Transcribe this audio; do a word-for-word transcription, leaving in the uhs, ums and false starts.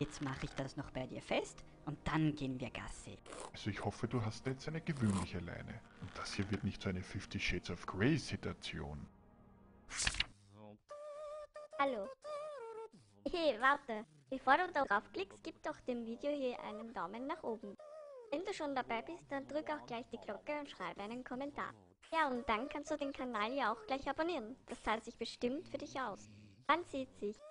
Jetzt mache ich das noch bei dir fest und dann gehen wir Gassi. Also ich hoffe, du hast jetzt eine gewöhnliche Leine. Und das hier wird nicht so eine Fifty Shades of Grey Situation. Hallo. Hey, warte. Bevor du da draufklickst, gib doch dem Video hier einen Daumen nach oben. Wenn du schon dabei bist, dann drück auch gleich die Glocke und schreibe einen Kommentar. Ja, und dann kannst du den Kanal ja auch gleich abonnieren. Das zahlt sich bestimmt für dich aus. Man sieht sich.